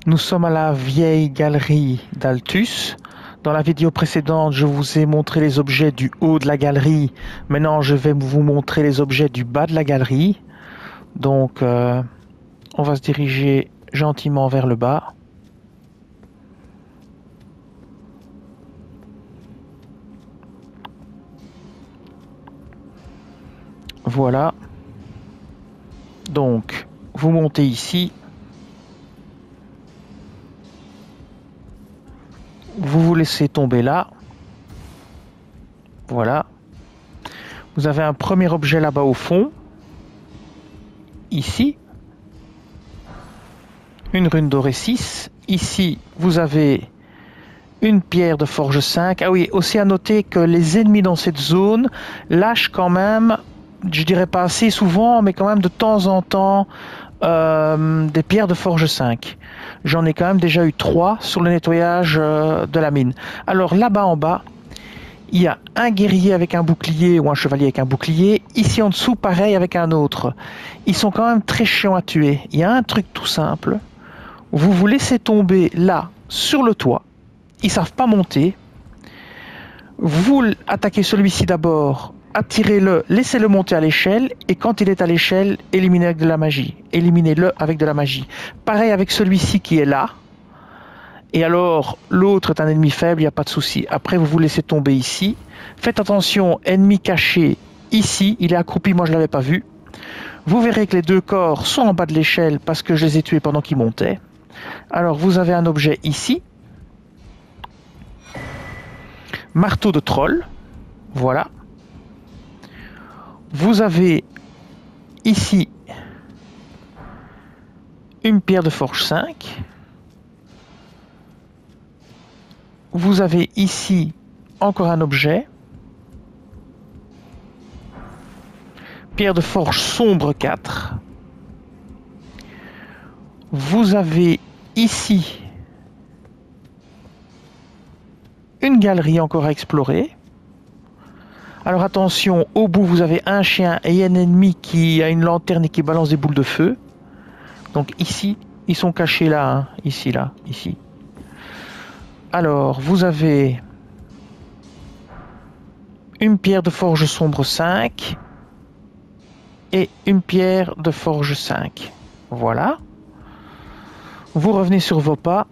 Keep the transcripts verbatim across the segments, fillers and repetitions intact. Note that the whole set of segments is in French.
Nous sommes à la vieille galerie d'Altus. Dans la vidéo précédente, je vous ai montré les objets du haut de la galerie. Maintenant, je vais vous montrer les objets du bas de la galerie. Donc, euh, on va se diriger gentiment vers le bas. Voilà. Donc, vous montez ici. Vous vous laissez tomber là. Voilà. Vous avez un premier objet là-bas au fond. Ici. Une rune dorée six. Ici, vous avez une pierre de forge cinq. Ah oui, aussi à noter que les ennemis dans cette zone lâchent quand même, je dirais pas assez souvent, mais quand même de temps en temps, euh, des pierres de forge cinq. J'en ai quand même déjà eu trois sur le nettoyage euh, de la mine. Alors là-bas en bas, il y a un guerrier avec un bouclier ou un chevalier avec un bouclier. Ici en dessous, pareil avec un autre. Ils sont quand même très chiants à tuer. Il y a un truc tout simple. Vous vous laissez tomber là, sur le toit. Ils savent pas monter. Vous attaquez celui-ci d'abord, attirez-le, laissez-le monter à l'échelle, et quand il est à l'échelle, éliminez avec de la magie. Éliminez-le avec de la magie. Pareil avec celui-ci qui est là. Et alors, l'autre est un ennemi faible, il n'y a pas de souci. Après, vous vous laissez tomber ici. Faites attention, ennemi caché ici. Il est accroupi, moi je ne l'avais pas vu. Vous verrez que les deux corps sont en bas de l'échelle parce que je les ai tués pendant qu'ils montaient. Alors, vous avez un objet ici. Marteau de troll. Voilà. Vous avez ici une pierre de forge cinq. Vous avez ici encore un objet. Pierre de forge sombre quatre. Vous avez ici une galerie encore à explorer. Alors attention, au bout vous avez un chien et un ennemi qui a une lanterne et qui balance des boules de feu. Donc ici, ils sont cachés là, hein. Ici, là, ici. Alors, vous avez une pierre de forge sombre cinq et une pierre de forge cinq. Voilà. Vous revenez sur vos pas.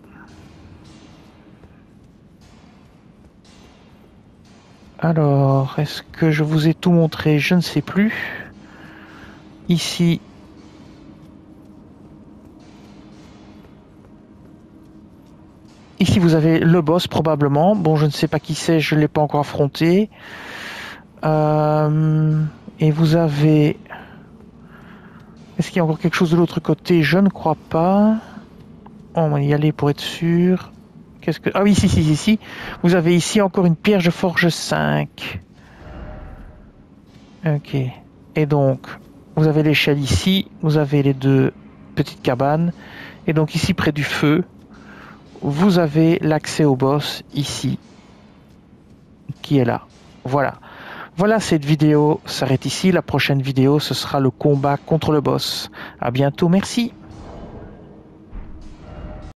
Alors, est-ce que je vous ai tout montré? Je ne sais plus. Ici. Ici, vous avez le boss, probablement. Bon, je ne sais pas qui c'est, je ne l'ai pas encore affronté. Euh, et vous avez... Est-ce qu'il y a encore quelque chose de l'autre côté? Je ne crois pas. On va y aller pour être sûr. Qu'est-ce que... Ah oui, ici, ici, ici. Vous avez ici encore une pierre de forge cinq. Ok. Et donc, vous avez l'échelle ici. Vous avez les deux petites cabanes. Et donc ici, près du feu, vous avez l'accès au boss ici. Qui est là. Voilà. Voilà, cette vidéo s'arrête ici. La prochaine vidéo, ce sera le combat contre le boss. À bientôt, merci.